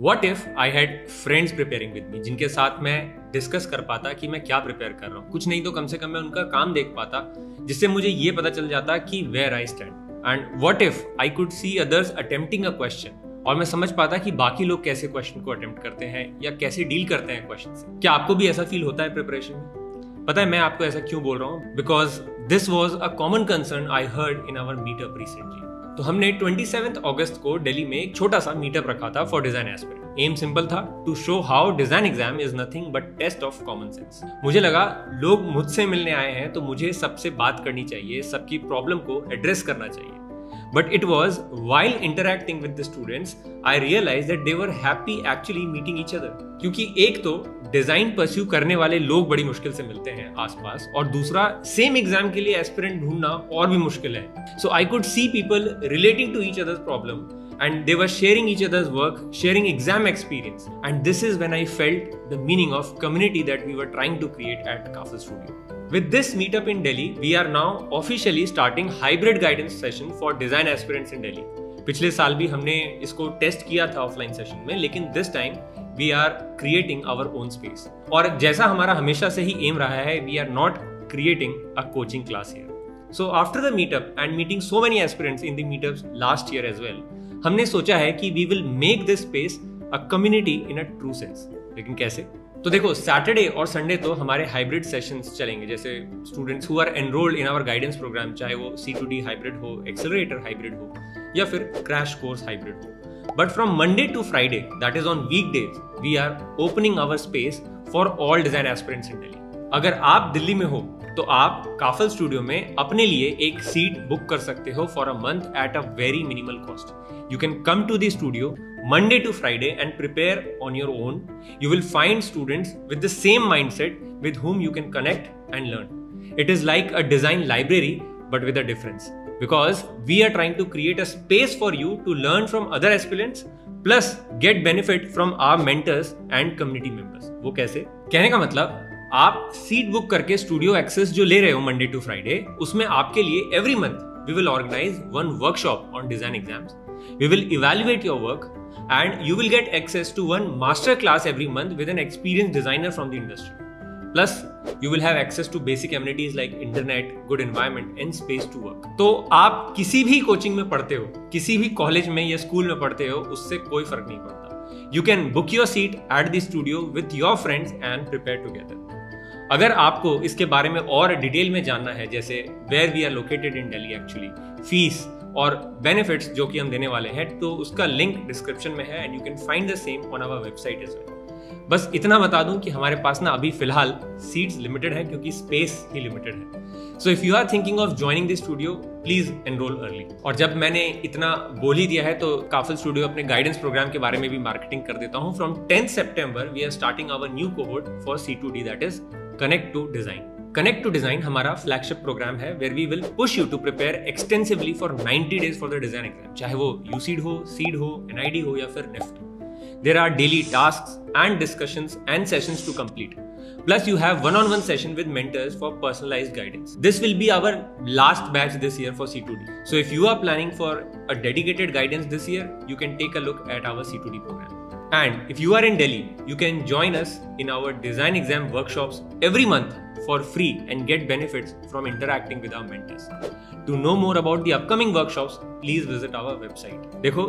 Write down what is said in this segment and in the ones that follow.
What if I had friends preparing with me, जिनके साथ मैं डिस्कस कर पाता कि मैं क्या प्रिपेयर कर रहा हूँ, कुछ नहीं तो कम से कम मैं उनका काम देख पाता, जिससे मुझे ये पता चल जाता कि where I stand. And what if I could see others attempting a question, और मैं समझ पाता कि बाकी लोग कैसे क्वेश्चन को अटेम्प्ट करते हैं या कैसे डील करते हैं क्वेश्चन से. क्या आपको भी ऐसा फील होता है प्रिपरेशन में? पता है मैं आपको ऐसा क्यों बोल रहा हूँ? Because this was a common concern I heard in our meetup recently. तो हमने 27 अगस्त को दिल्ली में एक छोटा सा मीटअप रखा था for design aspirant. Aim simple था, to show how design exam is nothing but test of common sense. मुझे लगा लोग मुझसे मिलने आए हैं तो मुझे सबसे बात करनी चाहिए, सबकी प्रॉब्लम को एड्रेस करना चाहिए. But it was while interacting with the students, I realized that they were happy actually meeting each other. क्योंकि एक तो डिजाइन परस्यू करने वाले लोग बड़ी मुश्किल से मिलते हैं आसपास, और दूसरा सेम एग्जाम के लिए एस्पिरेंट ढूंढना और भी मुश्किल है. So I could see people relating to each other's problem and they were sharing each other's work, sharing exam experience, and this is when I felt the meaning of community that we were trying to create at Kafel Studio. With this meetup in Delhi, we are now officially starting hybrid guidance session for design aspirants in Delhi. पिछले साल भी हमने इसको test किया था offline session में, लेकिन this time we are creating our own space. और जैसा हमारा हमेशा से ही एम रहा है, we are not creating a coaching class here. So after the meetup and meeting so many aspirants in the meetups last year as well, हमने सोचा है कि we will make this space a community in a true sense. लेकिन कैसे? तो देखो, Saturday और Sunday तो हमारे हाइब्रिड सेशंस चलेंगे, जैसे students who are enrolled in our guidance program, चाहे वो C2D हाइब्रिड हो, एक्सेलरेटर हाइब्रिड हो या फिर क्रैश कोर्स हाइब्रिड हो. But from Monday to Friday, that is on weekdays, we are opening our space for all design aspirants in Delhi. अगर आप दिल्ली में हो तो आप काफल स्टूडियो में अपने लिए एक सीट बुक कर सकते हो for a month at a very minimal cost. You can come to the studio Monday to Friday and prepare on your own. You will find students with the same mindset with whom you can connect and learn. It is like a design library but with a difference, because we are trying to create a space for you to learn from other aspirants plus get benefit from our mentors and community members. वो कैसे? कहने का मतलब, आप seat book करके studio access जो ले रहे हो मंडे टू फ्राइडे, उसमें आपके लिए every month we will organize one workshop on design exams. We will evaluate your work and you will get access to one master class every month with an experienced designer from the industry. Plus, you will have access to basic amenities like internet, good environment and space to work. तो आप किसी भी coaching में पढ़ते हो, किसी भी college में या स्कूल में पढ़ते हो, उससे कोई फर्क नहीं पड़ता. You can book your seat at the studio with your friends and prepare together. अगर आपको इसके बारे में और डिटेल में जानना है, जैसे where we are located in Delhi actually, fees और बेनिफिट्स जो कि हम देने वाले हैं, तो उसका लिंक डिस्क्रिप्शन में है and you can find the same on our website as well. बस इतना बता दूं कि हमारे पास ना अभी फिलहाल सीट्स लिमिटेड है क्योंकि स्पेस ही लिमिटेड है. So if you are thinking of joining this studio, please enroll early. और जब मैंने इतना बोल ही दिया है तो काफल स्टूडियो अपने गाइडेंस प्रोग्राम के बारे में भी मार्केटिंग कर देता हूँ. From 10th September we are starting our new cohort for C2D, that is Connect to Design. Connect to Design हमारा फ्लैगशिप प्रोग्राम है where we will push you to prepare extensively for 90 days for the design exam. चाहे वो UCEED हो, SEED हो, NID हो या फिर NIFT. There are daily tasks and discussions and sessions to complete. Plus you have one-on-one session with mentors for personalized guidance. This will be our last batch this year for C2D. So if you are planning for a dedicated guidance this year, you can take a look at our C2D program. And if you are in Delhi, you can join us in our design exam workshops every month for free and get benefits from interacting with our mentors. To know more about the upcoming workshops, please visit our website. देखो,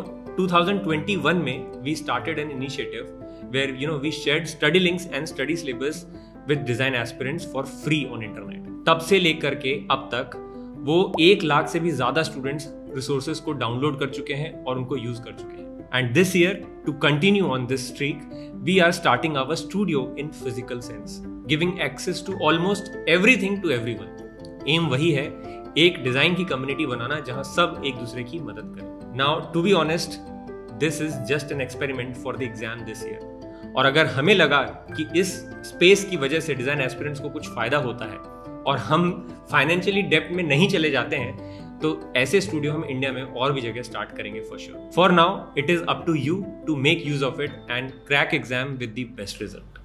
2021 में we started an initiative where we shared study links and study syllabus with design aspirants for free on internet. तब से लेकर के अब तक वो 1 लाख से भी ज्यादा स्टूडेंट्स रिसोर्सेज को डाउनलोड कर चुके हैं और उनको यूज कर चुके हैं. And this year, to continue on this streak, we are starting our studio in physical sense, giving access to almost everything to everyone. Aim वही है, एक डिजाइन की कम्युनिटी बनाना जहां सब एक दूसरे की मदद करें. Now, to be honest, this is just an experiment for the exam this year. और अगर हमें लगा कि इस स्पेस की वजह से डिजाइन एस्पिरेंट्स को कुछ फायदा होता है और हम फाइनेंशियली डेप्थ में नहीं चले जाते हैं, तो ऐसे स्टूडियो हम इंडिया में और भी जगह स्टार्ट करेंगे for sure. For now it is up to you to make use of it and crack exam with the best result.